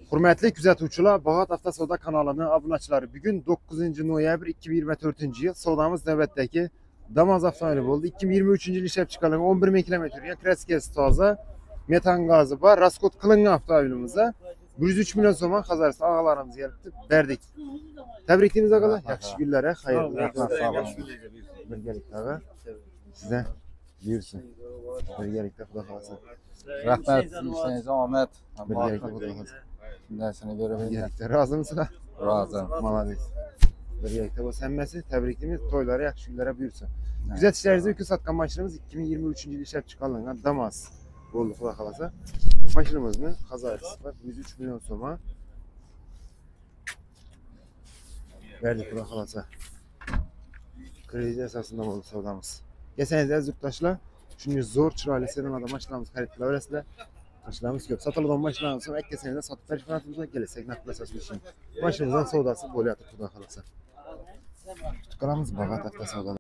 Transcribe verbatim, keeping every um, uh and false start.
Hürmetli kuzatuvchilar, Bağat Avtosoda kanalının abunəçiləri. Bugün dokuzuncu noyabr iki bin yirmi dördüncü yıl sodamız növbətdəki Damaz avtomobili oldu. iki bin yirmi üçüncü yıl işləb çıxarılan on bir min kilometrlik kraska stoza metan gazı var. Raskot kılıngan avtomobilimizə bir yüz üç milyon so'm Xazarıstan ağalarımız gelipti. Verdik. Təbrikliyiniz ağalar. Yaxşı günlərə, xeyirli günlər. Birgelikdə ağa. Sizə buyursun. Birgelikdə xuda xalasın. Rahmet, işinize Ahmet. Birgelikdə xuda xalasın. Dersini görebildim. Birgelikdə razı mısınız? Razım. Malades. Birgelikdə bu sənməsi təbrikliyimiz toylara, yaxşı günlərə buyursun. Güzel işlərinizdə yükü satqan maşınımız iki bin yirmi üçüncü yıl işləb çıxarılan Damaz oldu xuda xalasa. Maşınımızın Xazarısı var. yüz üç milyon so'm verdik xuda xalasa. Kredi esasında oldu savdamız. Geçseniz əziz yurttaşlar, çünkü zor çırayla sedan adam maşınlarımız xarid qila verəsizlər. Maşınlarımız köp. Satılan maşınlarımız sonra ek geçseniz satıp veriş fiyatımıza gelirsek nakil esaslı için. Maşınımızdan savdası bol yatır xuda xalasa. Tutuqalamız Bağat Avtosoda.